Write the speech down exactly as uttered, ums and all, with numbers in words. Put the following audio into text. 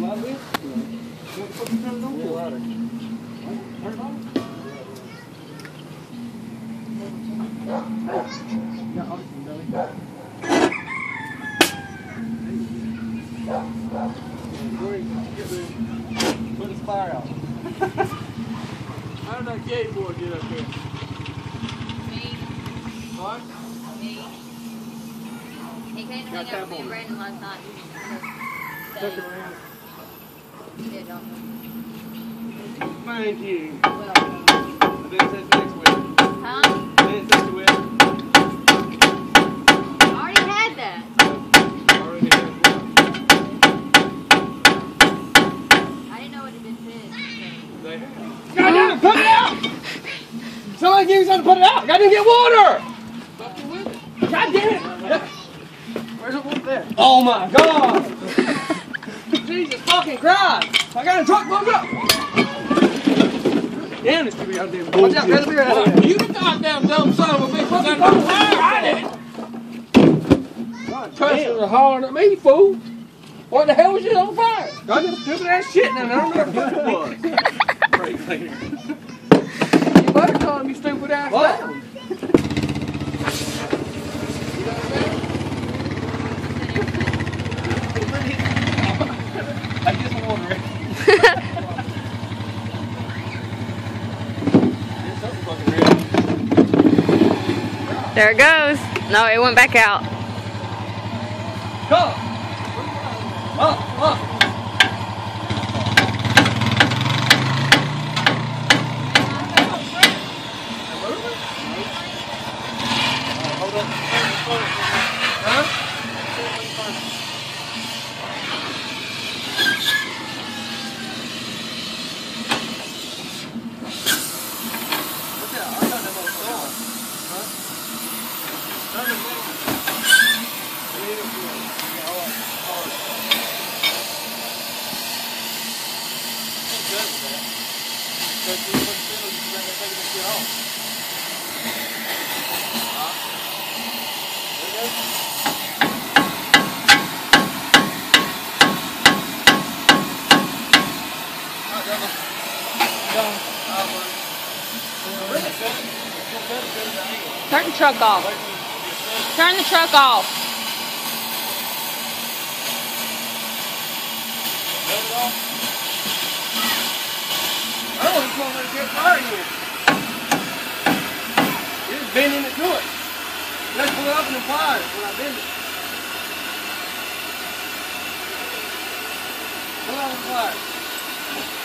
lot of it. What the fuck you trying to do? Turn it on. Yeah, obviously, dummy. Put his fire out. How did that gay boy get up here? Me. What? Me. He came to hang out with me and Brandon last night. Took around. Yeah, don't know. Thank you. Well, I didn't say next week. huh? I didn't say week. I already had that. Already had one. I didn't know it had been said. They have. God damn it, put it out! Somebody give me something to put it out! Gotta get water! Fucking with it. God damn it! Where's the water there? Oh my god! Jesus fucking Christ! I got a truck moved up! Damn, this could be goddamn bullshit. Watch out, grab the beer out of there. You the goddamn dumb son of a bitch! Fucking fucking fire! I did! Cussing and hollering at me, fool! What the hell was you on fire? Goddamn stupid ass shit down there. I don't know what the fuck it was. Brake cleaner. You better call him, you stupid ass down. I just wondering. There it goes. No, it went back out. Come! Up, up! Hold up. Huh? Turn the truck off. Turn the truck off. Oh, he's going to let it get fire here. You're just bending it to it. Let's pull it up in the fire when I bend it. Pull it up in the fire.